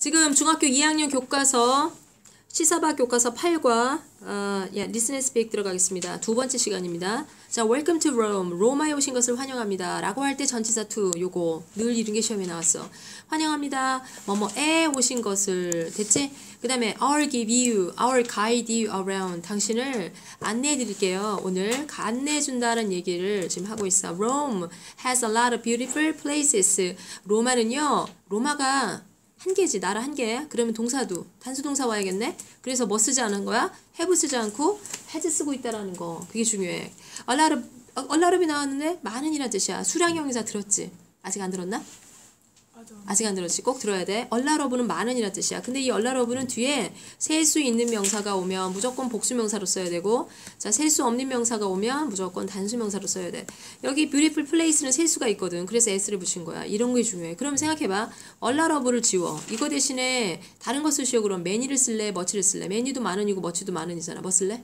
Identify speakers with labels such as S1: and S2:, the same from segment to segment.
S1: 지금 중학교 2학년 교과서 시사박 교과서 8과 Listen and Speak 들어가겠습니다. 두 번째 시간입니다. 자, Welcome to Rome. 로마에 오신 것을 환영합니다. 라고 할 때 전치사 to 요거 늘 이런 게 시험에 나왔어. 환영합니다. 뭐뭐에 오신 것을 됐지? 그 다음에 I'll give you, I'll guide you around. 당신을 안내해 드릴게요. 오늘 안내해 준다는 얘기를 지금 하고 있어. Rome has a lot of beautiful places. 로마는요, 로마가 한 개지, 나라 한 개야. 그러면 동사도 단수 동사 와야겠네. 그래서 뭐 쓰지 않은 거야? have 쓰지 않고 has 쓰고 있다라는 거. 그게 중요해. a lot of이 나왔는데 많은이란 뜻이야. 수량 형용사 들었지? 아직 안 들었나? 아직 안 들었지? 꼭 들어야 돼. a lot of는 많은이란 뜻이야. 근데 이 a lot of는 뒤에 셀 수 있는 명사가 오면 무조건 복수 명사로 써야 되고, 자, 셀 수 없는 명사가 오면 무조건 단수 명사로 써야 돼. 여기 beautiful place는 셀 수가 있거든. 그래서 s를 붙인 거야. 이런 게 중요해. 그럼 생각해봐. a lot of를 지워. 이거 대신에 다른 거 쓰시오. 그럼 many를 쓸래? much를 쓸래? many도 많은이고 much도 많은이잖아. 뭐 쓸래?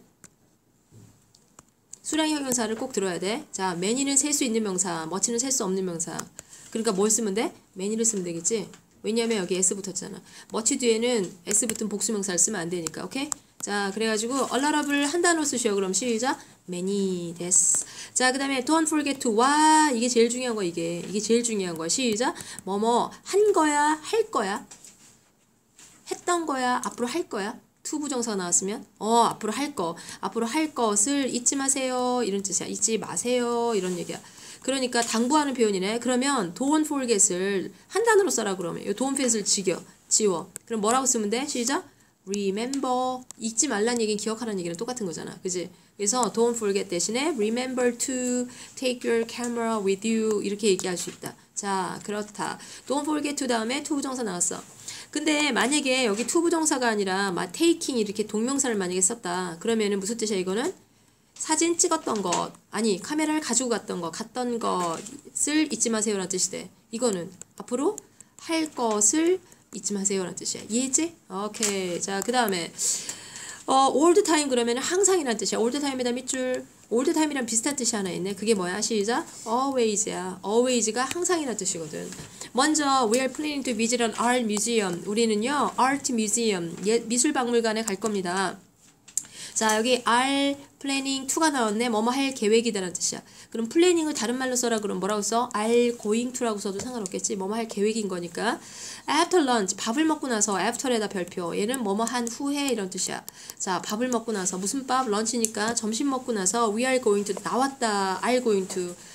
S1: 수량 형용사를 꼭 들어야 돼. 자, many는 셀 수 있는 명사, much는 셀 수 없는 명사. 그러니까 뭘 쓰면 돼? many를 쓰면 되겠지? 왜냐면 여기 s 붙었잖아. much 뒤에는 s 붙은 복수명사를 쓰면 안 되니까. 오케이? 자, 그래가지고 a lot of를 한 단어 쓰시오. 그럼 시작. many 데스. 자, 그 다음에 don't forget to. 와, 이게 제일 중요한 거야. 이게 제일 중요한 거야. 시작. 뭐뭐 한 거야? 할 거야? 했던 거야? 앞으로 할 거야? to 부정사가 나왔으면 앞으로 할 거. 앞으로 할 것을 잊지 마세요. 이런 뜻이야. 잊지 마세요. 이런 얘기야. 그러니까 당부하는 표현이네. 그러면 don't forget을 한 단어로 써라 그러면. 이 don't forget을 지워. 그럼 뭐라고 쓰면 돼? 시작. remember. 잊지 말란 얘기는 기억하라는 얘기는 똑같은 거잖아. 그지? 그래서 don't forget 대신에 remember to take your camera with you. 이렇게 얘기할 수 있다. 자, 그렇다. don't forget to 다음에 to 부정사 나왔어. 근데 만약에 여기 to 부정사가 아니라 taking 이렇게 동명사를 만약에 썼다. 그러면은 무슨 뜻이야 이거는? 사진 찍었던 것, 아니 카메라를 가지고 갔던 것을 잊지 마세요라는 뜻이 돼. 이거는 앞으로 할 것을 잊지 마세요라는 뜻이야. 이해했지? 오케이. 자, 그 다음에 all the time 그러면 항상이라는 뜻이야. all the time에다 밑줄. all the time이랑 비슷한 뜻이 하나 있네. 그게 뭐야? 시작. always야. always가 항상이라는 뜻이거든. 먼저 we are planning to visit an art museum. 우리는요 art museum 미술박물관에 갈 겁니다. 자, 여기 are planning to가 나왔네. 뭐뭐 할 계획이다라는 뜻이야. 그럼 planning을 다른 말로 써라 그럼 뭐라고 써? are going to라고 써도 상관없겠지. 뭐뭐 할 계획인 거니까. after lunch 밥을 먹고 나서 after에다 별표. 얘는 뭐뭐 한 후에 이런 뜻이야. 자, 밥을 먹고 나서 무슨 밥? 런치니까 점심 먹고 나서 we are going to 나왔다. are going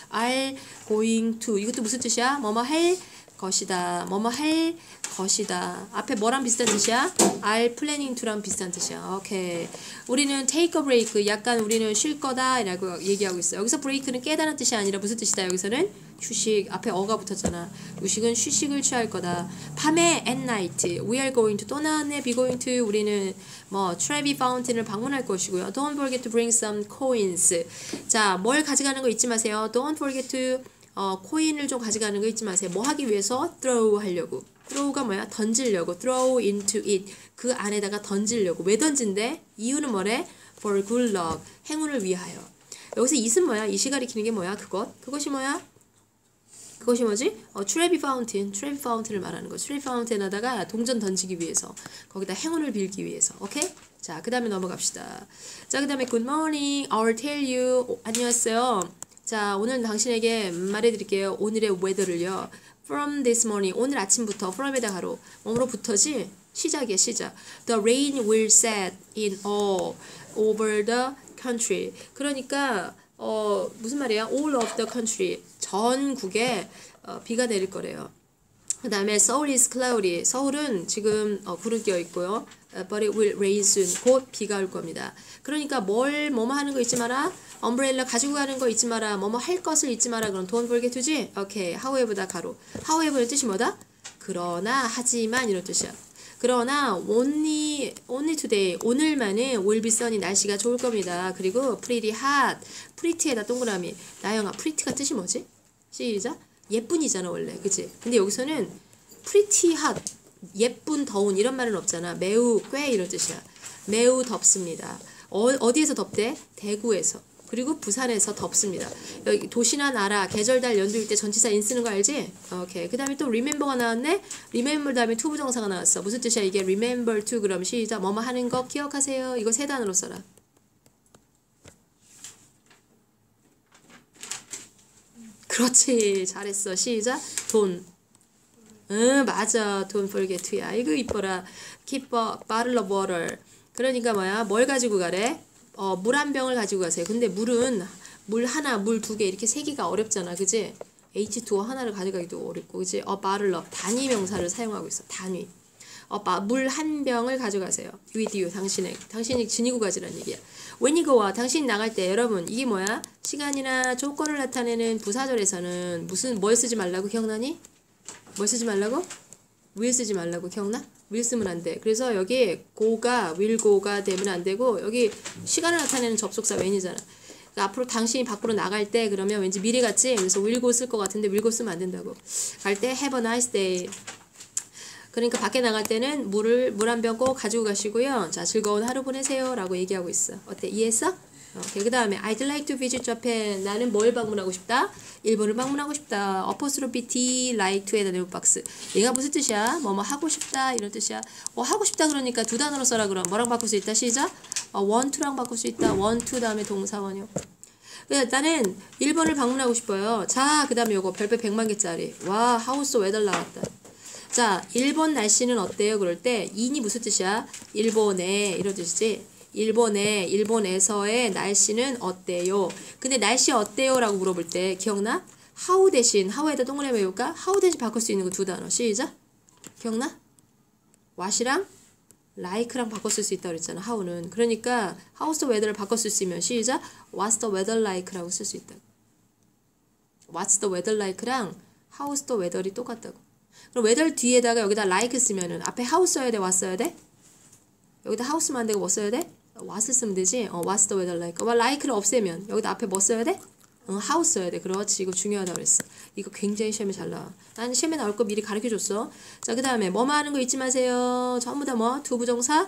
S1: to 이것도 무슨 뜻이야? 뭐뭐 할 것이다. 뭐뭐 할 것이다. 앞에 뭐랑 비슷한 뜻이야? are planning to랑 비슷한 뜻이야. 오케이. 우리는 take a break. 약간 우리는 쉴 거다 라고 얘기하고 있어. 여기서 break는 깨다는 뜻이 아니라 무슨 뜻이다? 여기서는 휴식. 앞에 어가 붙었잖아. 휴식은 휴식을 취할 거다. 밤에 at night. we are going to 또 나왔네. be going to. 우리는 뭐 Trevi Fountain을 방문할 것이고요. Don't forget to bring some coins. 자, 뭘 가져가는 거 잊지 마세요. Don't forget to 코인을 좀 가져가는 거 잊지 마세요. 뭐 하기 위해서? throw 하려고. throw가 뭐야? 던지려고. throw into it. 그 안에다가 던지려고. 왜 던진대? 이유는 뭐래? for good luck. 행운을 위하여. 여기서 it은 뭐야? it이 가리키는 게 뭐야? 그것이 뭐야? 그것이 뭐지? Trevi Fountain. Trevi Fountain을 말하는 거. Trevi Fountain에다가 동전 던지기 위해서. 거기다 행운을 빌기 위해서. 오케이? 자, 그 다음에 넘어갑시다. 자, 그 다음에 good morning. I'll tell you. 안녕하세요. 자, 오늘 당신에게 말해드릴게요. 오늘의 weather를요. From this morning. 오늘 아침부터 from에다 가로. 뭐로부터지? 시작이야, 시작. The rain will set in all over the country. 그러니까 무슨 말이야? All of the country. 전국에 비가 내릴 거래요. 그 다음에 Seoul is cloudy. 서울은 지금 구름 껴 있고요. But it will rain soon. 곧 비가 올 겁니다. 그러니까 뭐뭐 하는 거 잊지 마라. umbrella 가지고 가는 거 잊지 마라. 뭐뭐 할 것을 잊지 마라. 그럼 don't forget to지? 오케이. however다 가로. however의 뜻이 뭐다? 그러나, 하지만 이런 뜻이야. 그러나 only today. 오늘만은 will be sunny. 날씨가 좋을 겁니다. 그리고 pretty hot. pretty에다 동그라미. 나영아, pretty가 뜻이 뭐지? 시작. 예쁜이잖아 원래. 그치? 근데 여기서는 pretty hot. 예쁜, 더운 이런 말은 없잖아. 매우, 꽤 이런 뜻이야. 매우 덥습니다. 어디에서 덥대? 대구에서. 그리고 부산에서 덥습니다. 여기 도시나 나라, 계절, 달, 연도일 때 전치사 in 쓰는 거 알지? 오케이. 그 다음에 또 remember가 나왔네? remember 다음에 to 부정사가 나왔어. 무슨 뜻이야 이게? remember to 그럼 시작. 뭐뭐 하는 거 기억하세요. 이거 세 단어로 써라. 그렇지. 잘했어. 시작. 돈. 응, 맞아. Don't forget to야. 이거 이뻐라. Keep a bottle of water. 그러니까 뭐야? 뭘 가지고 가래? 물 한 병을 가지고 가세요. 근데 물은 물 하나, 물 두 개 이렇게 세기가 어렵잖아. 그지? H2O 하나를 가져가기도 어렵고. 그지? a bottle of 단위 명사를 사용하고 있어. 단위. 물 한 병을 가져가세요. with you. 당신이 지니고 가지란 얘기야. when you go와 당신이 나갈 때 여러분 이게 뭐야? 시간이나 조건을 나타내는 부사절에서는 뭘 쓰지 말라고 기억나니? 뭘 쓰지 말라고? will 쓰지 말라고 기억나? will 쓰면 안 돼. 그래서 여기 go가 will go가 되면 안 되고 여기 시간을 나타내는 접속사 when이잖아. 그러니까 앞으로 당신이 밖으로 나갈 때 그러면 왠지 미래 같지? 그래서 will go 쓸 것 같은데 will go 쓰면 안 된다고. 갈 때 have a nice day. 그러니까 밖에 나갈 때는 물 한 병 꼭 가지고 가시고요. 자, 즐거운 하루 보내세요. 라고 얘기하고 있어. 어때? 이해했어? 그 다음에 I'd like to visit Japan. 나는 뭘 방문하고 싶다? 일본을 방문하고 싶다. apostrophe D like to에다 네모 박스. 얘가 무슨 뜻이야? 뭐뭐 하고 싶다 이런 뜻이야. 하고 싶다 그러니까 두 단어로 써라 그럼. 뭐랑 바꿀 수 있다? 시작. want to랑 바꿀 수 있다. want to 다음에 동사원형. 나는 일본을 방문하고 싶어요. 자, 그 다음에 요거 별표 100만 개짜리. 와, 하우스 웨덜 나왔다. 자, 일본 날씨는 어때요? 그럴 때 인이 무슨 뜻이야? 일본에 이런 뜻이지. 일본에서의 날씨는 어때요? 근데 날씨 어때요? 라고 물어볼 때 기억나? how 대신 how에다 동그라미 외울까? how 대신 바꿀 수 있는 거 두 단어. 시작. 기억나? what이랑 like랑 바꿔 쓸 수 있다고 그랬잖아. how는. 그러니까 how's the weather를 바꿔 쓸 수 있으면 시작. what's the weather like라고 쓸 수 있다. what's the weather like랑 how's the weather이 똑같다고. 그럼 weather 뒤에다가 여기다 like 쓰면은 앞에 how 써야 돼? what 써야 돼? 여기다 how 쓰면 안 되고 뭐 써야 돼? what을 쓰면 되지? what's the weather like? like를 없애면 여기다 앞에 뭐 써야 돼? how 써야 돼. 그렇지. 이거 중요하다고 그랬어. 이거 굉장히 시험에 잘 나와. 난 시험에 나올 거 미리 가르쳐줬어. 자, 그 다음에 뭐뭐 하는 거 잊지 마세요. 전부 다 뭐? 투부정사.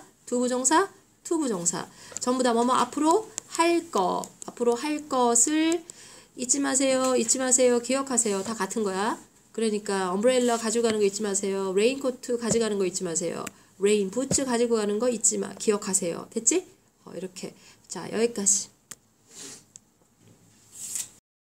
S1: 전부 다 뭐뭐 앞으로 할 것을 잊지 마세요. 기억하세요. 다 같은 거야. 그러니까 엄브레일러 가져가는 거 잊지 마세요. 레인코트 가져가는 거 잊지 마세요. 레인 부츠 가지고 가는 거 기억하세요. 됐지? 이렇게. 자, 여기까지.